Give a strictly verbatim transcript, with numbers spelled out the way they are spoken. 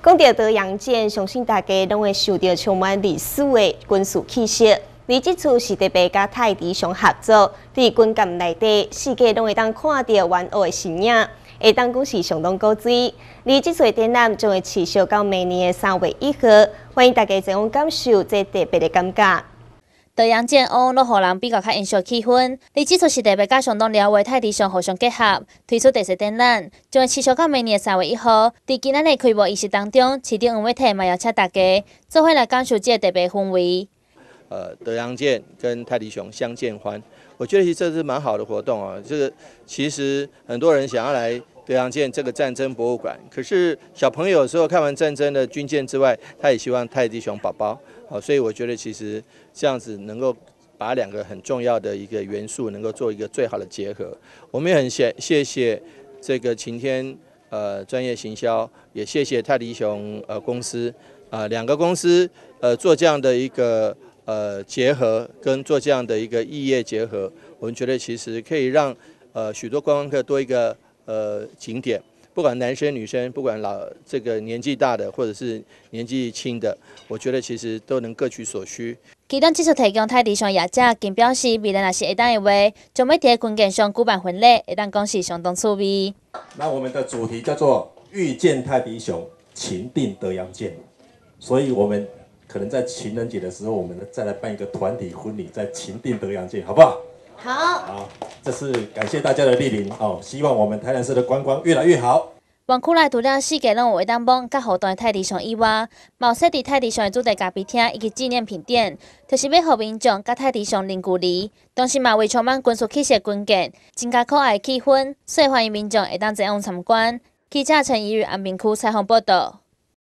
讲到德阳舰，相信大家拢会受到充满历史的军事气息。而这次是特别甲泰迪熊合作，伫军舰内底，世界拢会当看到完恶的身影，会当讲是相当高水。而这次展览将会持续到明年的三月一号，欢迎大家前往感受这特别的感觉。 德阳舰往往互人比较较营造气氛，而这次是特别甲相当了解泰迪熊互相结合，推出特色展览，将会持续到明年三月一号。伫今仔日开幕仪式当中，市长黄伟体嘛邀请大家做伙来感受这特别氛围。 呃，德阳舰跟泰迪熊相见欢，我觉得其实这是蛮好的活动啊。这个其实很多人想要来德阳舰这个战争博物馆，可是小朋友有时候看完战争的军舰之外，他也希望泰迪熊宝宝。 好，所以我觉得其实这样子能够把两个很重要的一个元素能够做一个最好的结合。我们也很谢谢谢这个晴天呃专业行销，也谢谢泰迪熊呃公司啊、呃、两个公司呃做这样的一个呃结合，跟做这样的一个异业结合，我们觉得其实可以让呃许多观光客多一个呃景点。 不管男生女生，不管老这个年纪大的，或者是年纪轻的，我觉得其实都能各取所需。 其中这次提供泰迪熊业者，更表示未来若是会当的话，将要伫军舰上举办婚礼，会当讲是相当趣味。 那我们的主题叫做“遇见泰迪熊，情定德阳舰”，所以我们可能在情人节的时候，我们再来办一个团体婚礼，在情定德阳舰，好不好？ 好， 好，这是感谢大家的莅临哦，希望我们台南市的观光越来越好。 园区内除了四界拢有会当帮甲互动的泰迪熊以外，嘛有设置泰迪熊的主题咖啡厅以及纪念品店，就是要互民众甲泰迪熊零距离，同时嘛为充满军事气息的军舰，增加可爱的气氛，所以欢迎民众会当前往参观。记者陈怡如安平区采访报道。